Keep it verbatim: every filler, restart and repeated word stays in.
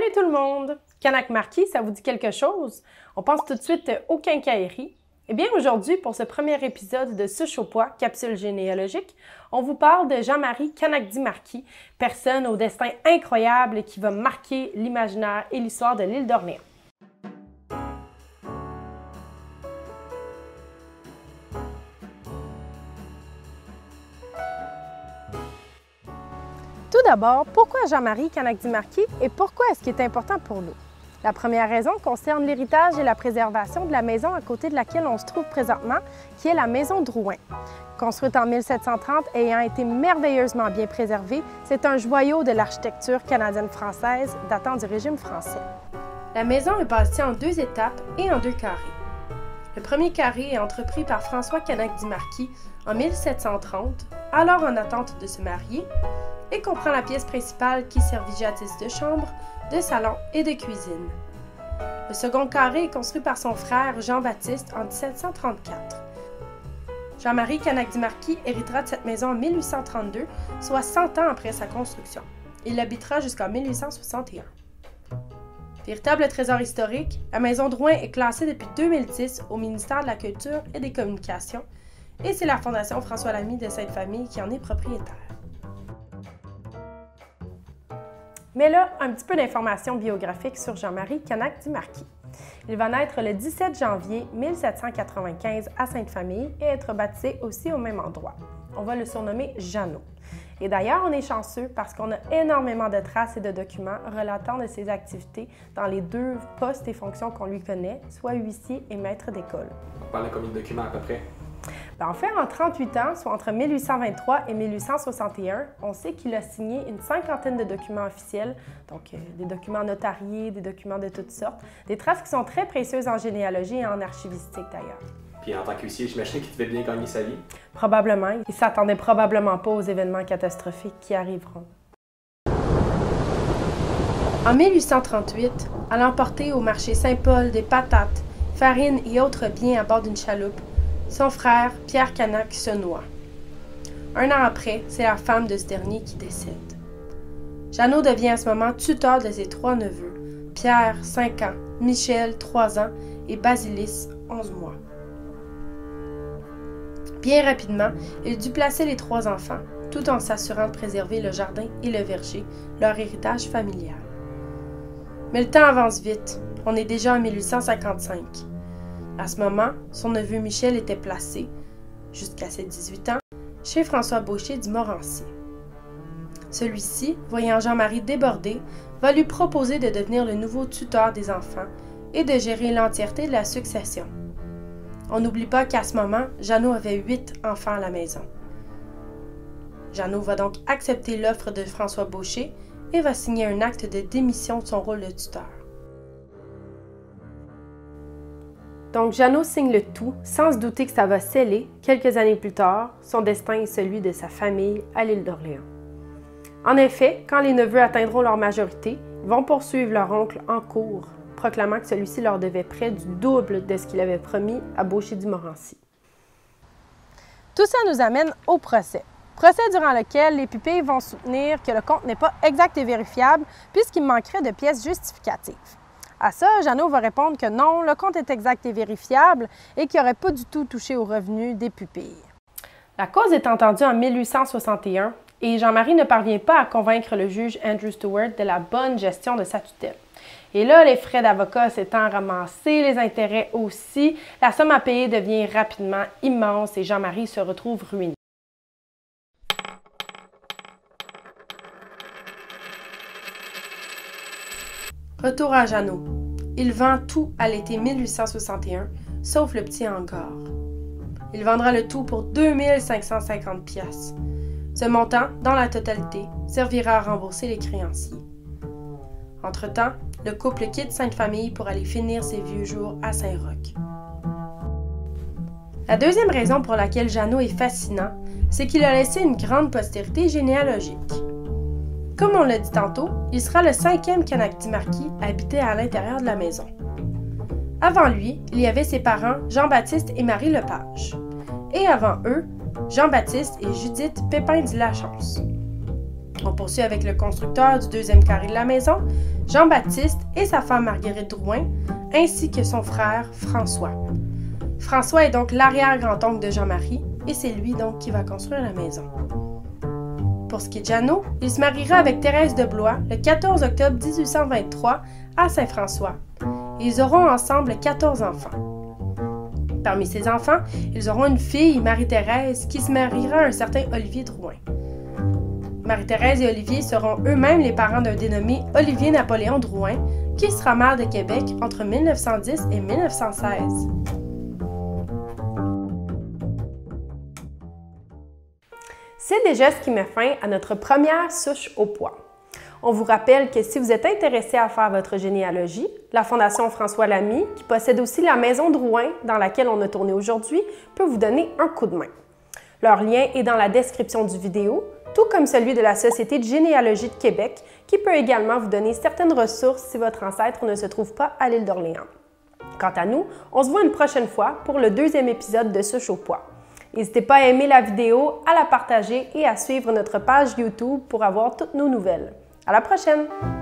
Salut tout le monde! Canac Marquis, ça vous dit quelque chose? On pense tout de suite aux quincailleries. Eh bien, aujourd'hui, pour ce premier épisode de Souche au pois, capsule généalogique, on vous parle de Jean-Marie Canacdy-Marquis, personne au destin incroyable qui va marquer l'imaginaire et l'histoire de l'île d'Orléans. Tout d'abord, pourquoi Jean-Marie Canacdy-Marquis et pourquoi est-ce qu'il est important pour nous? La première raison concerne l'héritage et la préservation de la maison à côté de laquelle on se trouve présentement, qui est la maison Drouin. Construite en mille sept cent trente et ayant été merveilleusement bien préservée, c'est un joyau de l'architecture canadienne-française datant du régime français. La maison est bâtie en deux étapes et en deux carrés. Le premier carré est entrepris par François Canacdy-Marquis en mille sept cent trente, alors en attente de se marier, et comprend la pièce principale qui servit jadis de chambre, de salon et de cuisine. Le second carré est construit par son frère Jean-Baptiste en dix-sept cent trente-quatre. Jean-Marie Canacdy-Marquis héritera de cette maison en mille huit cent trente-deux, soit cent ans après sa construction. Il l'habitera jusqu'en mille huit cent soixante et un. Véritable trésor historique, la maison Drouin est classée depuis deux mille dix au ministère de la Culture et des Communications et c'est la Fondation François Lamy de Sainte-Famille qui en est propriétaire. Mais là, un petit peu d'informations biographiques sur Jean-Marie Canacdy-Marquis. Il va naître le dix-sept janvier mille sept cent quatre-vingt-quinze à Sainte-Famille et être baptisé aussi au même endroit. On va le surnommer Jeannot. Et d'ailleurs, on est chanceux parce qu'on a énormément de traces et de documents relatant de ses activités dans les deux postes et fonctions qu'on lui connaît, soit huissier et maître d'école. On parle de combien de documents à peu près? Bien, en fait, en trente-huit ans, soit entre mille huit cent vingt-trois et mille huit cent soixante et un, on sait qu'il a signé une cinquantaine de documents officiels, donc euh, des documents notariés, des documents de toutes sortes, des traces qui sont très précieuses en généalogie et en archivistique d'ailleurs. Puis en tant qu'huissier, j'imagine qu'il devait bien gagner sa vie? Probablement. Il ne s'attendait probablement pas aux événements catastrophiques qui arriveront. En mille huit cent trente-huit, allant porter au marché Saint-Paul des patates, farines et autres biens à bord d'une chaloupe, son frère, Pierre Canac, se noie. Un an après, c'est la femme de ce dernier qui décède. Jeannot devient à ce moment tuteur de ses trois neveux, Pierre, cinq ans, Michel, trois ans et Basilis, onze mois. Bien rapidement, il dut placer les trois enfants, tout en s'assurant de préserver le jardin et le verger, leur héritage familial. Mais le temps avance vite, on est déjà en mille huit cent cinquante-cinq. À ce moment, son neveu Michel était placé, jusqu'à ses dix-huit ans, chez François Beauchet du Morancier. Celui-ci, voyant Jean-Marie débordé, va lui proposer de devenir le nouveau tuteur des enfants et de gérer l'entièreté de la succession. On n'oublie pas qu'à ce moment, Jeannot avait huit enfants à la maison. Jeannot va donc accepter l'offre de François Beauchet et va signer un acte de démission de son rôle de tuteur. Donc, Jeannot signe le tout, sans se douter que ça va sceller, quelques années plus tard, son destin et celui de sa famille à l'île d'Orléans. En effet, quand les neveux atteindront leur majorité, ils vont poursuivre leur oncle en cour, proclamant que celui-ci leur devait près du double de ce qu'il avait promis à Beauchet du Morancier. Tout ça nous amène au procès. Procès durant lequel les pupilles vont soutenir que le compte n'est pas exact et vérifiable, puisqu'il manquerait de pièces justificatives. À ça, Jeannot va répondre que non, le compte est exact et vérifiable et qu'il n'aurait pas du tout touché aux revenus des pupilles. La cause est entendue en mille huit cent soixante et un et Jean-Marie ne parvient pas à convaincre le juge Andrew Stewart de la bonne gestion de sa tutelle. Et là, les frais d'avocat s'étant ramassés, les intérêts aussi, la somme à payer devient rapidement immense et Jean-Marie se retrouve ruiné. Retour à Jeannot. Il vend tout à l'été mille huit cent soixante et un, sauf le petit hangar. Il vendra le tout pour deux mille cinq cent cinquante piastres. Ce montant, dans la totalité, servira à rembourser les créanciers. Entre-temps, le couple quitte Sainte-Famille pour aller finir ses vieux jours à Saint-Roch. La deuxième raison pour laquelle Jeannot est fascinant, c'est qu'il a laissé une grande postérité généalogique. Comme on l'a dit tantôt, il sera le cinquième Canacdy-Marquis à habiter à l'intérieur de la maison. Avant lui, il y avait ses parents Jean-Baptiste et Marie Lepage. Et avant eux, Jean-Baptiste et Judith Pépin de Lachance. On poursuit avec le constructeur du deuxième carré de la maison, Jean-Baptiste et sa femme Marguerite Drouin, ainsi que son frère François. François est donc l'arrière-grand-oncle de Jean-Marie et c'est lui donc qui va construire la maison. Pour ce qui est de Jeannot, il se mariera avec Thérèse de Blois le quatorze octobre mille huit cent vingt-trois à Saint-François. Ils auront ensemble quatorze enfants. Parmi ces enfants, ils auront une fille, Marie-Thérèse, qui se mariera à un certain Olivier Drouin. Marie-Thérèse et Olivier seront eux-mêmes les parents d'un dénommé Olivier-Napoléon Drouin, qui sera maire de Québec entre mille neuf cent dix et mille neuf cent seize. C'est déjà ce qui met fin à notre première souche au poids. On vous rappelle que si vous êtes intéressé à faire votre généalogie, la Fondation François Lamy, qui possède aussi la Maison Drouin dans laquelle on a tourné aujourd'hui, peut vous donner un coup de main. Leur lien est dans la description du vidéo, tout comme celui de la Société de généalogie de Québec, qui peut également vous donner certaines ressources si votre ancêtre ne se trouve pas à l'île d'Orléans. Quant à nous, on se voit une prochaine fois pour le deuxième épisode de Souche au poids. N'hésitez pas à aimer la vidéo, à la partager et à suivre notre page YouTube pour avoir toutes nos nouvelles. À la prochaine!